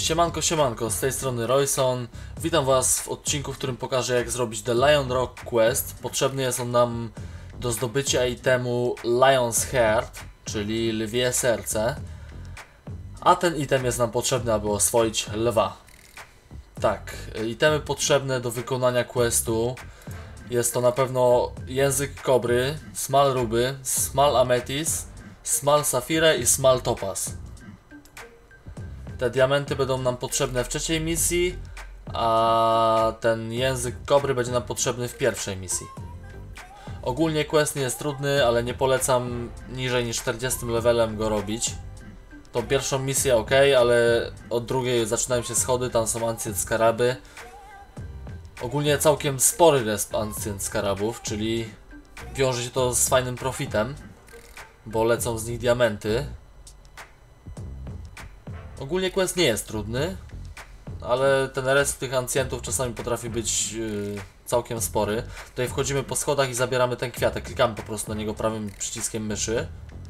Siemanko, siemanko, z tej strony Royson. Witam was w odcinku, w którym pokażę, jak zrobić The Lion Rock Quest. Potrzebny jest on nam do zdobycia itemu Lion's Heart, czyli lwie serce. A ten item jest nam potrzebny, aby oswoić lwa. Tak, itemy potrzebne do wykonania questu. Jest to na pewno język kobry, smal ruby, smal amethyst, smal safire i smal topaz. Te diamenty będą nam potrzebne w trzeciej misji, a ten język kobry będzie nam potrzebny w pierwszej misji. Ogólnie quest nie jest trudny, ale nie polecam niżej niż 40 levelem go robić. Tą pierwszą misję ok, ale od drugiej zaczynają się schody, tam są ancient skaraby. Ogólnie całkiem spory resp ancient skarabów, czyli wiąże się to z fajnym profitem, bo lecą z nich diamenty. Ogólnie quest nie jest trudny, ale ten resp tych ancjentów czasami potrafi być całkiem spory. Tutaj wchodzimy po schodach i zabieramy ten kwiatek. Klikamy po prostu na niego prawym przyciskiem myszy.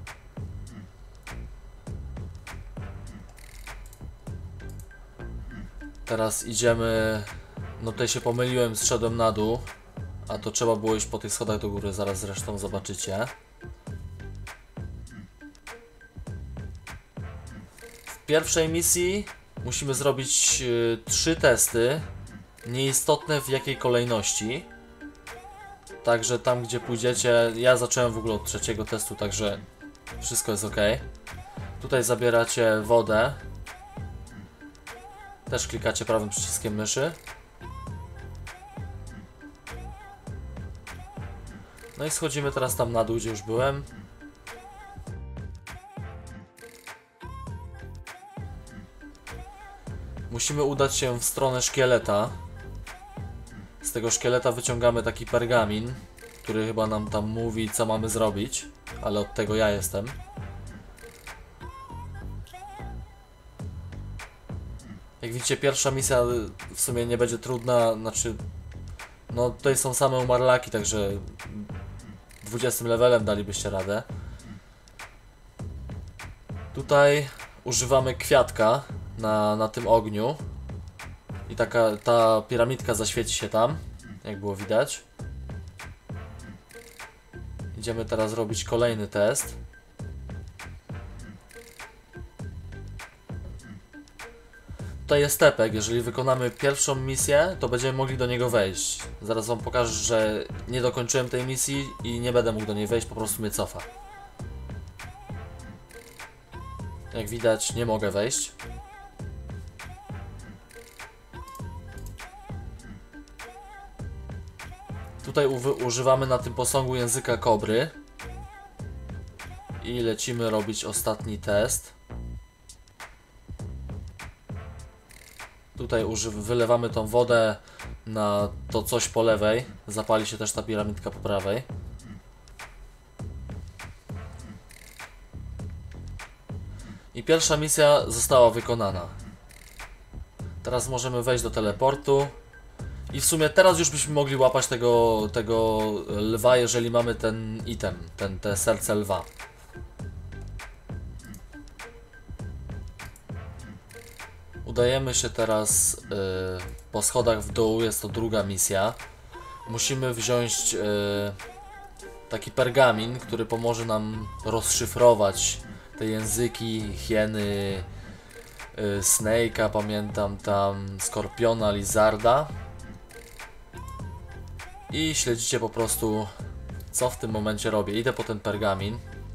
Teraz idziemy... No tutaj się pomyliłem, zszedłem na dół, a to trzeba było iść po tych schodach do góry, zaraz zresztą zobaczycie. W pierwszej misji musimy zrobić 3 testy, nieistotne w jakiej kolejności. Także tam, gdzie pójdziecie, ja zacząłem w ogóle od trzeciego testu, także wszystko jest ok. Tutaj zabieracie wodę. Też klikacie prawym przyciskiem myszy. No i schodzimy teraz tam na dół, gdzie już byłem. Musimy udać się w stronę szkieleta. Z tego szkieleta wyciągamy taki pergamin, który chyba nam tam mówi, co mamy zrobić, ale od tego ja jestem. Jak widzicie, pierwsza misja w sumie nie będzie trudna, znaczy... No tutaj są same umarlaki, także 20 levelem dalibyście radę. Tutaj używamy kwiatka na tym ogniu i ta piramidka zaświeci się tam, jak było widać. Idziemy teraz robić kolejny test. Tutaj jest stepek, jeżeli wykonamy pierwszą misję, to będziemy mogli do niego wejść. Zaraz wam pokażę, że nie dokończyłem tej misji i nie będę mógł do niej wejść, po prostu mnie cofa. Jak widać, nie mogę wejść. Tutaj używamy na tym posągu języka kobry. I lecimy robić ostatni test. Tutaj wylewamy tą wodę na to coś po lewej. Zapali się też ta piramidka po prawej. I pierwsza misja została wykonana. Teraz możemy wejść do teleportu. I w sumie teraz już byśmy mogli łapać tego lwa, jeżeli mamy ten item, te serce lwa. Udajemy się teraz po schodach w dół, jest to druga misja. Musimy wziąć taki pergamin, który pomoże nam rozszyfrować te języki hieny, Snake'a, pamiętam tam, Skorpiona, Lizarda. I śledzicie po prostu, co w tym momencie robię. Idę po ten pergamin.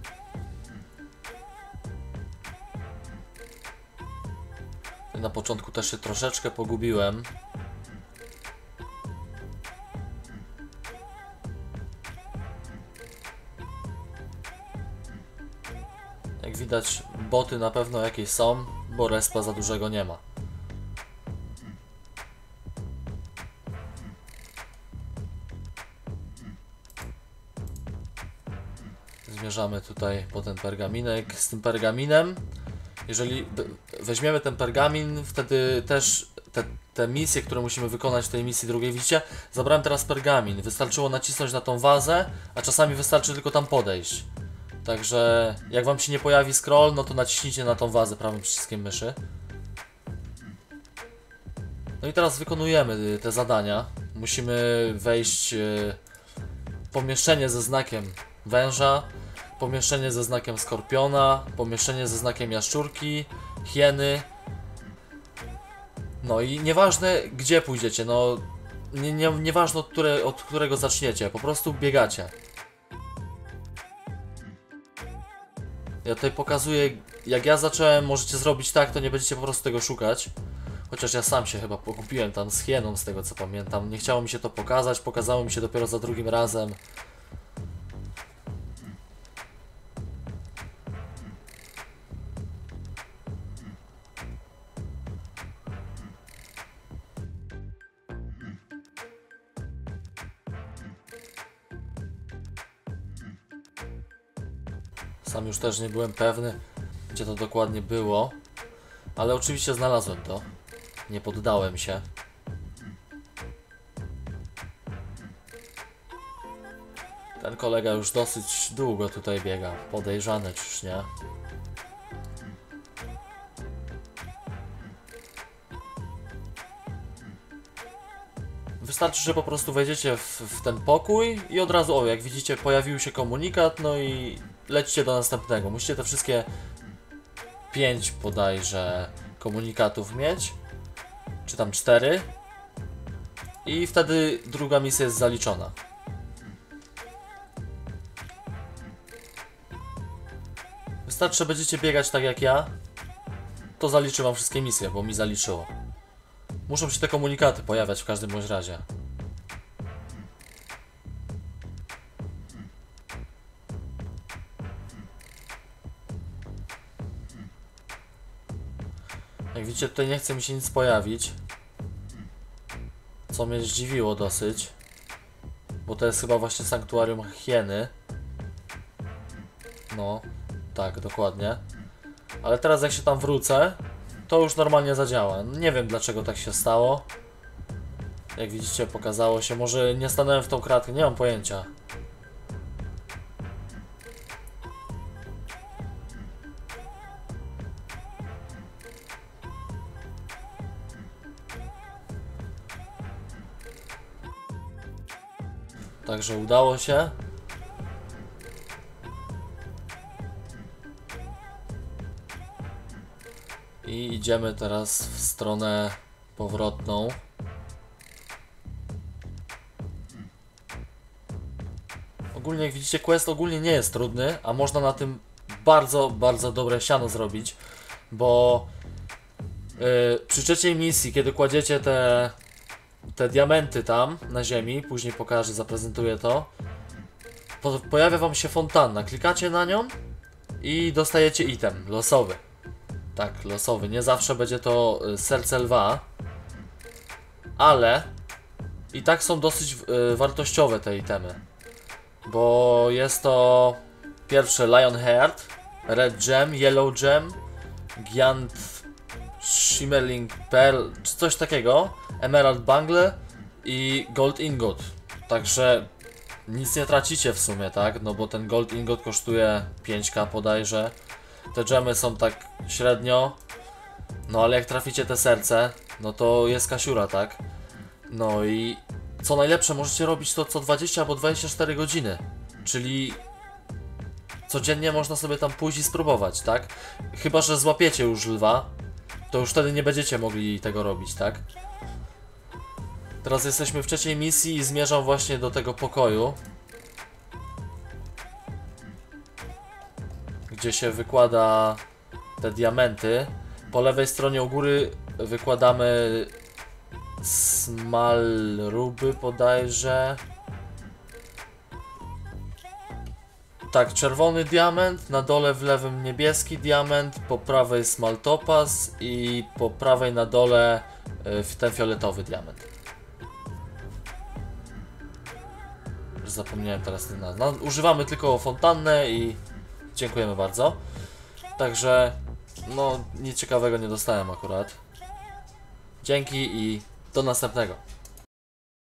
Na początku też się troszeczkę pogubiłem. Jak widać, boty na pewno jakieś są, bo respa za dużego nie ma. Zmierzamy tutaj po ten pergaminek. Z tym pergaminem, jeżeli weźmiemy ten pergamin, wtedy też te misje, które musimy wykonać w tej misji drugiej, widzicie, zabrałem teraz pergamin. Wystarczyło nacisnąć na tą wazę, a czasami wystarczy tylko tam podejść. Także jak wam się nie pojawi scroll, no to naciśnijcie na tą wazę prawym przyciskiem myszy. No i teraz wykonujemy te zadania. Musimy wejść w pomieszczenie ze znakiem węża, pomieszczenie ze znakiem skorpiona, pomieszczenie ze znakiem jaszczurki, hieny. No i nieważne gdzie pójdziecie, no nieważne od którego zaczniecie, po prostu biegacie. Ja tutaj pokazuję, jak ja zacząłem, możecie zrobić tak, to nie będziecie po prostu tego szukać. Chociaż ja sam się chyba pogubiłem tam z hieną, z tego co pamiętam. Nie chciało mi się to pokazać, pokazało mi się dopiero za drugim razem. Sam już też nie byłem pewny, gdzie to dokładnie było. Ale oczywiście znalazłem to. Nie poddałem się. Ten kolega już dosyć długo tutaj biega. Podejrzany czyż nie? Wystarczy, że po prostu wejdziecie w ten pokój i od razu, o jak widzicie, pojawił się komunikat, no i lecicie do następnego. Musicie te wszystkie 5 bodajże komunikatów mieć, czy tam 4 i wtedy druga misja jest zaliczona. Wystarczy, że będziecie biegać tak jak ja, to zaliczy wam wszystkie misje, bo mi zaliczyło. Muszą się te komunikaty pojawiać w każdym bądź razie. Jak widzicie, tutaj nie chce mi się nic pojawić, co mnie zdziwiło dosyć, bo to jest chyba właśnie sanktuarium hieny. No, tak, dokładnie. Ale teraz jak się tam wrócę, to już normalnie zadziała. Nie wiem dlaczego tak się stało. Jak widzicie, pokazało się. Może nie stanąłem w tą kratkę, nie mam pojęcia. Także udało się. I idziemy teraz w stronę powrotną. Ogólnie jak widzicie, quest ogólnie nie jest trudny, a można na tym bardzo, bardzo dobre siano zrobić, bo przy trzeciej misji, kiedy kładziecie te diamenty tam na ziemi, później pokażę, zaprezentuję to, pojawia wam się fontanna, klikacie na nią i dostajecie item losowy. Tak, losowy. Nie zawsze będzie to serce lwa, ale i tak są dosyć wartościowe te itemy, bo jest to pierwsze Lion Heart, Red Gem, Yellow Gem, Giant Shimmering Pearl, czy coś takiego, Emerald Bangle i Gold Ingot. Także nic nie tracicie w sumie, tak? No bo ten Gold Ingot kosztuje 5k bodajże. Te gemy są tak średnio. No ale jak traficie te serce, no to jest kasiura, tak? No i co najlepsze, możecie robić to co 20 albo 24 godziny. Czyli codziennie można sobie tam pójść i spróbować, tak? Chyba że złapiecie już lwa, to już wtedy nie będziecie mogli tego robić, tak? Teraz jesteśmy w trzeciej misji i zmierzam właśnie do tego pokoju, gdzie się wykłada te diamenty. Po lewej stronie u góry wykładamy smalruby bodajże. Tak, czerwony diament, na dole w lewym niebieski diament, po prawej smaltopaz i po prawej na dole ten fioletowy diament. Już zapomniałem teraz ten nazw. No, używamy tylko fontannę i dziękujemy bardzo. Także no nic ciekawego nie dostałem akurat. Dzięki i do następnego.